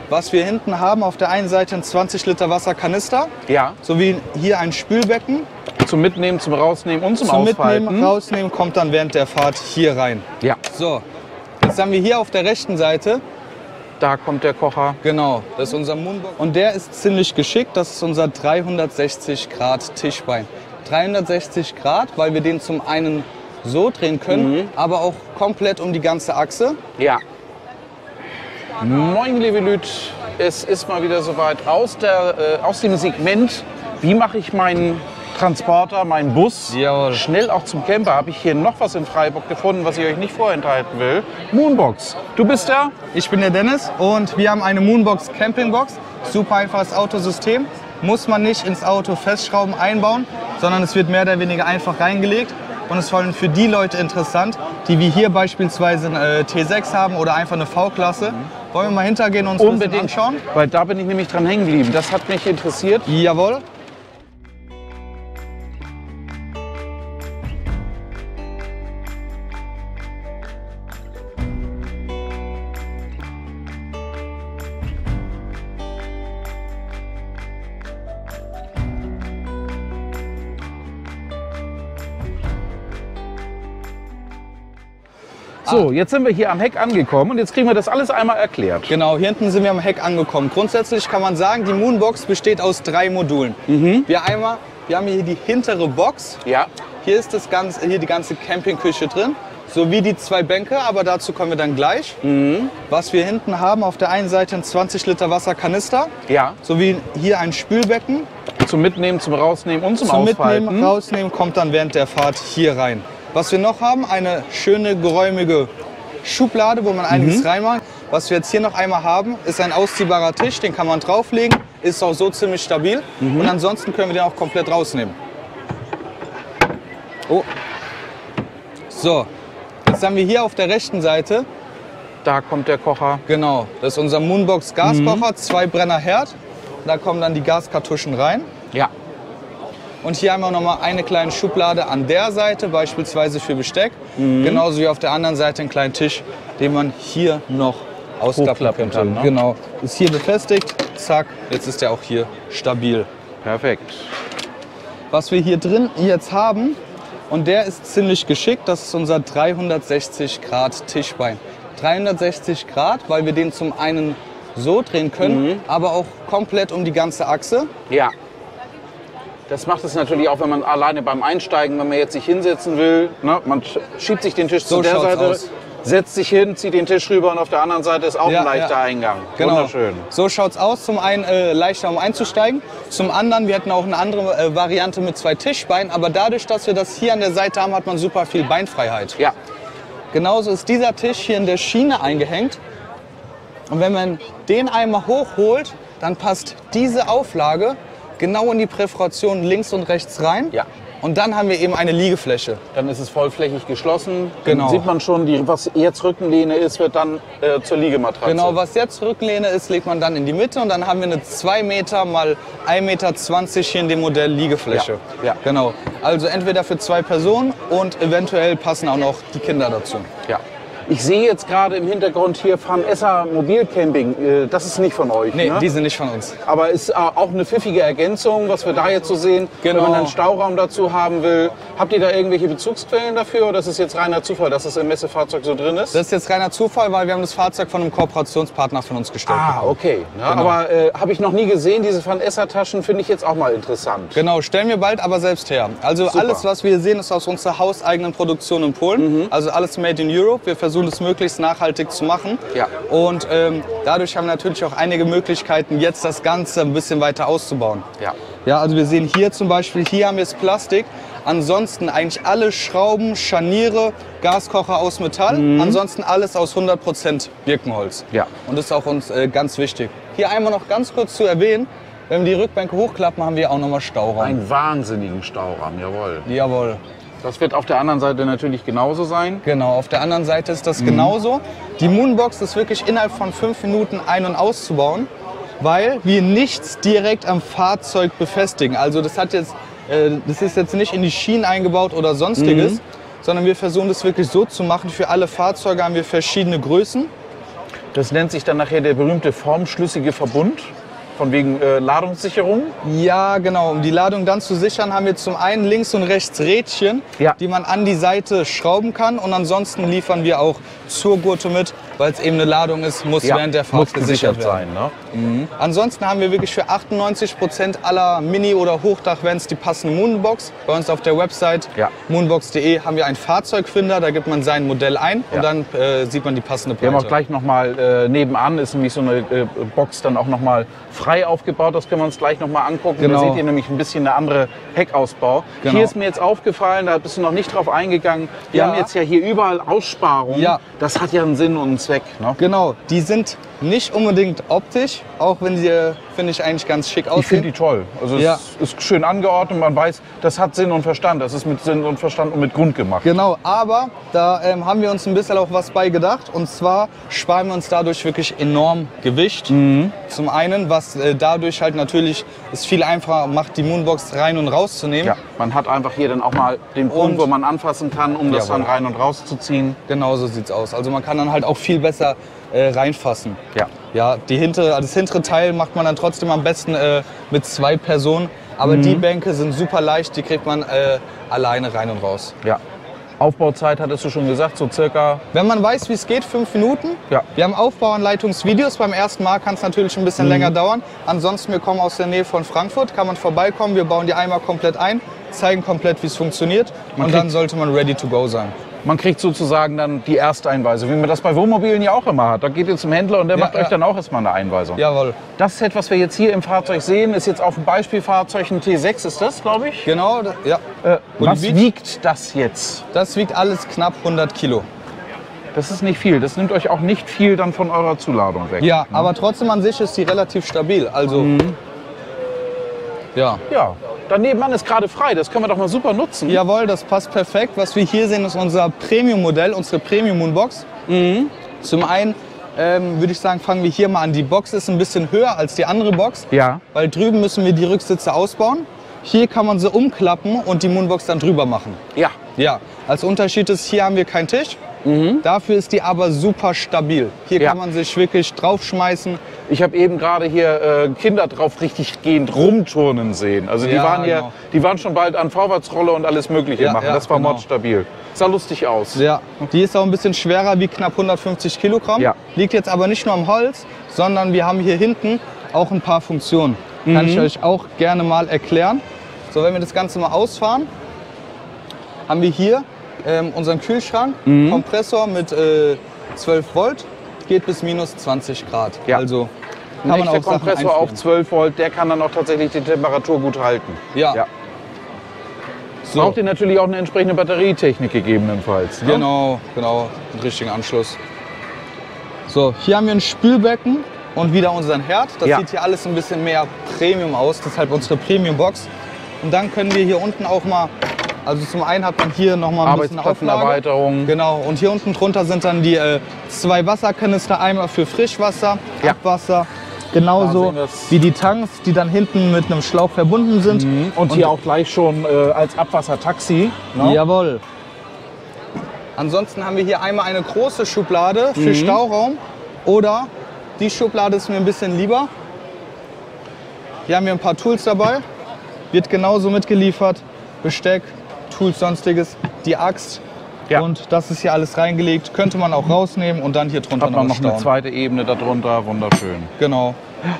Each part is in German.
Was wir hinten haben, auf der einen Seite ein 20 Liter Wasserkanister, Ja. sowie hier ein Spülbecken. Zum Mitnehmen, zum Rausnehmen und zum Zum Ausfalten. Mitnehmen, rausnehmen, kommt dann während der Fahrt hier rein. Ja. So, jetzt haben wir hier auf der rechten Seite, Da kommt der Kocher. genau, das ist unser Moonbox. Und der ist ziemlich geschickt, das ist unser 360 Grad Tischbein. 360 Grad, weil wir den zum einen so drehen können, aber auch komplett um die ganze Achse. Ja. Moin, liebe Lüt. Es ist mal wieder soweit aus dem Segment, wie mache ich meinen Transporter, meinen Bus, Jawohl. schnell auch zum Camper. Habe ich hier noch was in Freiburg gefunden, was ich euch nicht vorenthalten will. Moonbox. Du bist der? Ich bin der Dennis und wir haben eine Moonbox Campingbox. Super einfaches Autosystem. Muss man nicht ins Auto festschrauben, einbauen, sondern es wird mehr oder weniger einfach reingelegt. Und es ist vor allem für die Leute interessant, die wie hier beispielsweise einen T6 haben oder einfach eine V-Klasse. Wollen wir mal hintergehen und uns ein bisschen anschauen? Weil da bin ich nämlich dran hängen geblieben. Das hat mich interessiert. Jawohl. So, jetzt sind wir hier am Heck angekommen und jetzt kriegen wir das alles einmal erklärt. Genau, hier hinten sind wir am Heck angekommen. Grundsätzlich kann man sagen, die Moonbox besteht aus 3 Modulen. Wir haben hier die hintere Box. Ja. Hier ist hier die ganze Campingküche drin, sowie die 2 Bänke, aber dazu kommen wir dann gleich. Was wir hinten haben, auf der einen Seite ein 20 Liter Wasserkanister, Ja. sowie hier ein Spülbecken. Zum Mitnehmen, zum Rausnehmen und zum Zum Ausfalten. Mitnehmen, rausnehmen, kommt dann während der Fahrt hier rein. Was wir noch haben, eine schöne geräumige Schublade, wo man einiges reinmacht. Was wir jetzt hier noch einmal haben, ist ein ausziehbarer Tisch, den kann man drauflegen, ist auch so ziemlich stabil. Und ansonsten können wir den auch komplett rausnehmen. Oh. So, jetzt haben wir hier auf der rechten Seite, Da kommt der Kocher. genau, das ist unser Moonbox Gaskocher, 2 Brenner Herd. Da kommen dann die Gaskartuschen rein. Ja. Und hier haben wir noch mal eine kleine Schublade an der Seite, beispielsweise für Besteck. Genauso wie auf der anderen Seite einen kleinen Tisch, den man hier noch ausklappen Hochklappen könnte. kann, ne? Genau, ist hier befestigt, zack, jetzt ist der auch hier stabil. Perfekt. Was wir hier drin jetzt haben, und der ist ziemlich geschickt, das ist unser 360 Grad Tischbein. 360 Grad, weil wir den zum einen so drehen können, aber auch komplett um die ganze Achse. Ja. Das macht es natürlich auch, wenn man alleine beim Einsteigen, wenn man jetzt sich hinsetzen will, ne, man schiebt sich den Tisch So zu der schaut's Seite, aus. setzt sich hin, zieht den Tisch rüber und auf der anderen Seite ist auch Ja, ein leichter ja. Eingang. Genau. Wunderschön. So schaut's aus. Zum einen leichter, um einzusteigen. Zum anderen, wir hatten auch eine andere Variante mit 2 Tischbeinen. Aber dadurch, dass wir das hier an der Seite haben, hat man super viel Beinfreiheit. Ja. Genauso ist dieser Tisch hier in der Schiene eingehängt. Und wenn man den einmal hochholt, dann passt diese Auflage genau in die Präforation links und rechts rein. Ja. Und dann haben wir eben eine Liegefläche. Dann ist es vollflächig geschlossen. Genau. Dann sieht man schon, was jetzt Rückenlehne ist, wird dann zur Liegematratze. Genau, was jetzt Rücklehne ist, legt man dann in die Mitte und dann haben wir eine 2 Meter mal 1,20 Meter hier in dem Modell Liegefläche. Ja, ja. Genau. Also entweder für 2 Personen und eventuell passen auch noch die Kinder dazu. Ja. Ich sehe jetzt gerade im Hintergrund hier Van Esser Mobilcamping. Das ist nicht von euch, Nee, ne? die sind nicht von uns. Aber ist auch eine pfiffige Ergänzung, was wir da jetzt so sehen, Genau. wenn man einen Stauraum dazu haben will. Habt ihr da irgendwelche Bezugsquellen dafür oder ist es jetzt reiner Zufall, dass es im Messefahrzeug so drin ist? Das ist jetzt reiner Zufall, weil wir haben das Fahrzeug von einem Kooperationspartner von uns gestellt. Ah, okay. Ja, Genau. Aber habe ich noch nie gesehen. Diese Van Esser Taschen finde ich jetzt auch mal interessant. Genau, stellen wir bald aber selbst her. Also Super. alles, was wir hier sehen, ist aus unserer hauseigenen Produktion in Polen. Also alles made in Europe. Wir versuchen es möglichst nachhaltig zu machen. Ja. Und dadurch haben wir natürlich auch einige Möglichkeiten, jetzt das Ganze ein bisschen weiter auszubauen. Ja. Ja, also wir sehen hier zum Beispiel, hier haben wir das Plastik. Ansonsten eigentlich alle Schrauben, Scharniere, Gaskocher aus Metall. Ansonsten alles aus 100% Birkenholz. Ja. Und das ist auch uns ganz wichtig. Hier einmal noch ganz kurz zu erwähnen, wenn wir die Rückbänke hochklappen, haben wir auch nochmal Stauraum. Einen wahnsinnigen Stauraum, jawohl. Jawohl. Das wird auf der anderen Seite natürlich genauso sein. Genau, auf der anderen Seite ist das genauso. Die Moonbox ist wirklich innerhalb von 5 Minuten ein- und auszubauen, weil wir nichts direkt am Fahrzeug befestigen. Also das ist jetzt nicht in die Schienen eingebaut oder sonstiges, sondern wir versuchen das wirklich so zu machen. Für alle Fahrzeuge haben wir verschiedene Größen. Das nennt sich dann nachher der berühmte formschlüssige Verbund, von wegen Ladungssicherung. Ja, genau. Um die Ladung dann zu sichern, haben wir zum einen links und rechts Rädchen, Ja. die man an die Seite schrauben kann. Und ansonsten liefern wir auch zur Gurte mit, weil es eben eine Ladung ist, muss während der Fahrt muss gesichert werden. sein. Ne? Ansonsten haben wir wirklich für 98% aller Mini- oder Hochdach-Vans die passende Moonbox. Bei uns auf der Website Ja. moonbox.de haben wir einen Fahrzeugfinder, da gibt man sein Modell ein Ja. und dann sieht man die passende Wir haben Breite. auch gleich nochmal nebenan, ist nämlich so eine Box dann auch nochmal frei aufgebaut. Das können wir uns gleich nochmal angucken. Genau. Da seht ihr nämlich ein bisschen eine andere Heckausbau. Genau. Hier ist mir jetzt aufgefallen, da bist du noch nicht drauf eingegangen. Wir Ja. haben jetzt ja hier überall Aussparungen. Ja. Das hat ja einen Sinn und einen Zweck. Ne? Genau, die sind nicht unbedingt optisch, auch wenn sie, finde ich, eigentlich ganz schick Ich finde aussehen. die toll. Also Ja. es ist schön angeordnet. Man weiß, das hat Sinn und Verstand. Das ist mit Sinn und Verstand und mit Grund gemacht. Genau, aber da haben wir uns ein bisschen auch was bei gedacht. Und zwar sparen wir uns dadurch wirklich enorm Gewicht. Zum einen, was dadurch halt natürlich es viel einfacher macht, die Moonbox rein und rauszunehmen. Ja, man hat einfach hier dann auch mal den Punkt, Und- wo man anfassen kann, um das Jawohl. dann rein und rauszuziehen. Genau so sieht's aus. Also man kann dann halt auch viel besser reinfassen. Ja. Ja, das hintere Teil macht man dann trotzdem am besten mit 2 Personen. Aber die Bänke sind super leicht, die kriegt man alleine rein und raus. Ja. Aufbauzeit hattest du schon gesagt, so circa. Wenn man weiß, wie es geht, 5 Minuten. Ja. Wir haben Aufbauanleitungsvideos. Beim ersten Mal kann es natürlich ein bisschen länger dauern. Ansonsten, wir kommen aus der Nähe von Frankfurt, kann man vorbeikommen. Wir bauen die einmal komplett ein, zeigen komplett, wie es funktioniert. Und dann sollte man ready to go sein. Man kriegt sozusagen dann die Ersteinweisung, wie man das bei Wohnmobilen ja auch immer hat. Da geht ihr zum Händler und der macht euch dann auch erstmal eine Einweisung. Jawohl. Das Set, was wir jetzt hier im Fahrzeug sehen, ist jetzt auf dem Beispielfahrzeug ein T6, ist das, glaube ich? Genau, ja. Und Was die wiegt das jetzt? Das wiegt alles knapp 100 Kilo. Das ist nicht viel. Das nimmt euch auch nicht viel dann von eurer Zuladung weg. Ja, aber trotzdem an sich ist die relativ stabil. Also, ja. Ja, daneben ist gerade frei. Das können wir doch mal super nutzen. Jawohl, das passt perfekt. Was wir hier sehen, ist unser Premium-Modell, unsere Premium-Moonbox. Zum einen würde ich sagen, fangen wir hier mal an. Die Box ist ein bisschen höher als die andere Box, Ja. weil drüben müssen wir die Rücksitze ausbauen. Hier kann man sie umklappen und die Moonbox dann drüber machen. Ja. Ja, als Unterschied ist, hier haben wir keinen Tisch. Dafür ist die aber super stabil. Hier Ja. kann man sich wirklich draufschmeißen. Ich habe eben gerade hier Kinder drauf richtig gehend rumturnen sehen. Also die Ja, waren hier, genau. die waren schon bald an Vorwärtsrolle und alles Mögliche Ja, machen. ja, Das war genau. modstabil. Sah lustig aus. Ja, die ist auch ein bisschen schwerer, wie knapp 150 Kilogramm. Ja. Liegt jetzt aber nicht nur am Holz, sondern wir haben hier hinten auch ein paar Funktionen. Kann ich euch auch gerne mal erklären. So, wenn wir das Ganze mal ausfahren, haben wir hier unseren Kühlschrank, Kompressor mit 12 Volt, geht bis minus 20 Grad. Ja. Also Ein kann man echter auch Sachen Kompressor auf einfrieren. 12 Volt, der kann dann auch tatsächlich die Temperatur gut halten. Ja. So. Braucht ihr natürlich auch eine entsprechende Batterietechnik gegebenenfalls. Ne? Genau, einen richtigen Anschluss. So, hier haben wir ein Spülbecken und wieder unseren Herd. Das Ja. sieht hier alles ein bisschen mehr Premium aus, deshalb unsere Premium-Box. Und dann können wir hier unten auch mal, also zum einen hat man hier nochmal ein bisschen Auflage. Arbeitsplatzenerweiterung. Genau, und hier unten drunter sind dann die 2 Wasserkanister, einmal für Frischwasser, Ja. Abwasser. Da Genauso sehen wir's. wie die Tanks, die dann hinten mit einem Schlauch verbunden sind. Und hier auch gleich schon als Abwassertaxi. Ne? Jawohl. Ansonsten haben wir hier einmal eine große Schublade für Stauraum oder die Schublade ist mir ein bisschen lieber. Hier haben wir ein paar Tools dabei, wird genauso mitgeliefert, Besteck, Tools, sonstiges, die Axt Ja. und das ist hier alles reingelegt, könnte man auch rausnehmen und dann hier drunter Hat man noch eine stauen. zweite Ebene darunter, wunderschön. Genau.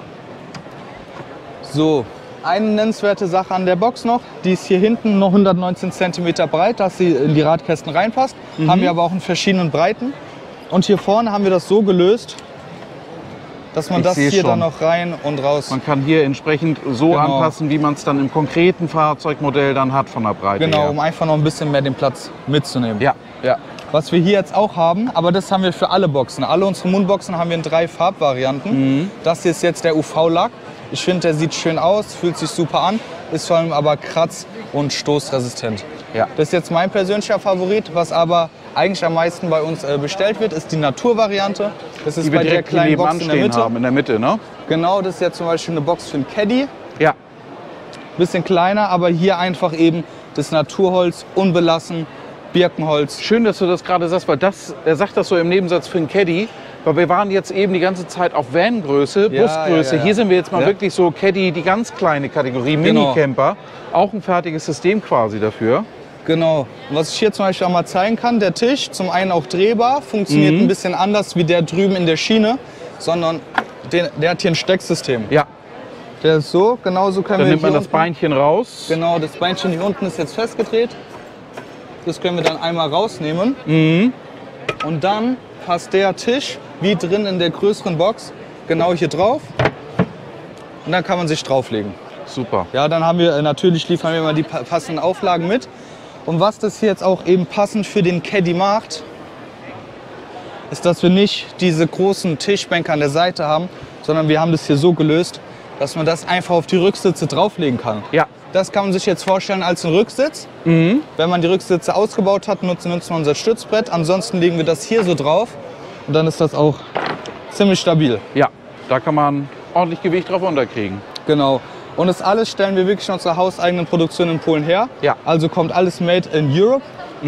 So, eine nennenswerte Sache an der Box noch, die ist hier hinten noch 119 cm breit, dass sie in die Radkästen reinpasst. Haben wir aber auch in verschiedenen Breiten. Und hier vorne haben wir das so gelöst, dass man Ich das sehe hier schon. dann noch rein und raus. Man kann hier entsprechend so Genau. anpassen, wie man es dann im konkreten Fahrzeugmodell dann hat von der Breite Genau, her. um einfach noch ein bisschen mehr den Platz mitzunehmen. Ja, ja. Was wir hier jetzt auch haben, aber das haben wir für alle Boxen. Alle unsere Moonboxen haben wir in 3 Farbvarianten. Das hier ist jetzt der UV-Lack. Ich finde, der sieht schön aus, fühlt sich super an, ist vor allem aber kratz- und stoßresistent. Ja. Das ist jetzt mein persönlicher Favorit, was aber eigentlich am meisten bei uns bestellt wird, ist die Naturvariante. Das ist Die wir bei der direkt hier kleinen nebenan Box in der stehen Mitte. haben, in der Mitte, ne? Genau, das ist jetzt zum Beispiel eine Box für einen Caddy. Ja. Bisschen kleiner, aber hier einfach eben das Naturholz, unbelassen, Birkenholz. Schön, dass du das gerade sagst, weil er sagt das so im Nebensatz für einen Caddy, Weil wir waren jetzt eben die ganze Zeit auf Van-Größe, Ja, Busgröße. ja. Hier sind wir jetzt mal Ja. wirklich so Caddy, die ganz kleine Kategorie, Genau. Minicamper. Auch ein fertiges System quasi dafür. Genau. Und was ich hier zum Beispiel auch mal zeigen kann, der Tisch, zum einen auch drehbar, funktioniert ein bisschen anders wie der drüben in der Schiene, sondern der hat hier ein Stecksystem. Ja, Der ist so, genauso können dann wir nimmt man hier das unten, Beinchen raus. Genau, das Beinchen hier unten ist jetzt festgedreht. Das können wir dann einmal rausnehmen. Und dann passt der Tisch wie drin in der größeren Box genau hier drauf. Und dann kann man sich drauflegen. Super. Ja, dann haben wir, natürlich liefern wir immer die passenden Auflagen mit. Und was das hier jetzt auch eben passend für den Caddy macht, ist, dass wir nicht diese großen Tischbänke an der Seite haben, sondern wir haben das hier so gelöst, dass man das einfach auf die Rücksitze drauflegen kann. Ja, Das kann man sich jetzt vorstellen als einen Rücksitz. Wenn man die Rücksitze ausgebaut hat, nutzen wir unser Stützbrett. Ansonsten legen wir das hier so drauf und dann ist das auch ziemlich stabil. ja, da kann man ordentlich Gewicht drauf unterkriegen. Genau. Und das alles stellen wir wirklich in unserer hauseigenen Produktion in Polen her. Ja. Also kommt alles made in Europe.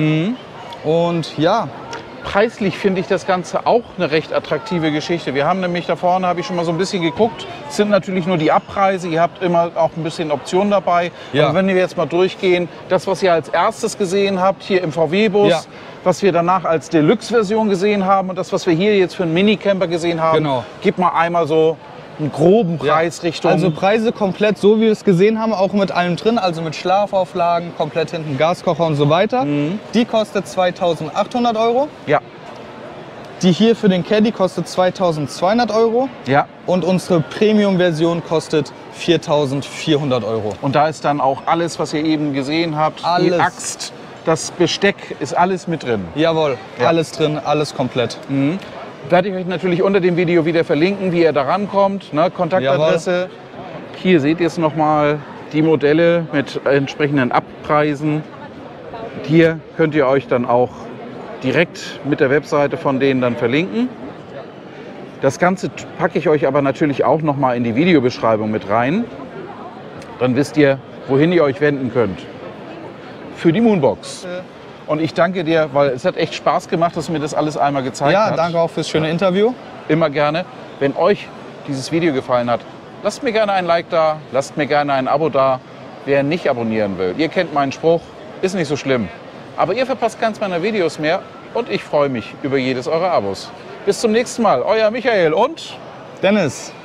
Und ja, Preislich finde ich das Ganze auch eine recht attraktive Geschichte. Wir haben nämlich da vorne, habe ich schon mal so ein bisschen geguckt, es sind natürlich nur die Abpreise, ihr habt immer auch ein bisschen Optionen dabei. Ja. Aber wenn wir jetzt mal durchgehen, das, was ihr als erstes gesehen habt, hier im VW-Bus, Ja. was wir danach als Deluxe-Version gesehen haben und das, was wir hier jetzt für einen Minicamper gesehen haben, Genau. gib mal einmal so einen groben Preis Richtung... also Preise komplett so, wie wir es gesehen haben, auch mit allem drin, also mit Schlafauflagen, komplett hinten Gaskocher und so weiter. Die kostet 2.800 €. ja, Die hier für den Caddy kostet 2.200 € ja. und unsere Premium-Version kostet 4.400 €. Und da ist dann auch alles, was ihr eben gesehen habt, die Alles. Axt, das Besteck, ist alles mit drin. Jawohl, Ja. alles drin, alles komplett. Werde ich euch natürlich unter dem Video wieder verlinken, wie ihr da rankommt, ne? Kontaktadresse. Hier seht ihr es nochmal, die Modelle mit entsprechenden Abpreisen. Hier könnt ihr euch dann auch direkt mit der Webseite von denen dann verlinken. Das Ganze packe ich euch aber natürlich auch nochmal in die Videobeschreibung mit rein. Dann wisst ihr, wohin ihr euch wenden könnt. Für die Moonbox. Und ich danke dir, weil es hat echt Spaß gemacht, dass du mir das alles einmal gezeigt Ja, hast. danke auch fürs schöne Interview. Immer gerne. Wenn euch dieses Video gefallen hat, lasst mir gerne ein Like da, lasst mir gerne ein Abo da. Wer nicht abonnieren will, ihr kennt meinen Spruch, ist nicht so schlimm. Aber ihr verpasst keins meiner Videos mehr und ich freue mich über jedes eurer Abos. Bis zum nächsten Mal, euer Michael und... Dennis.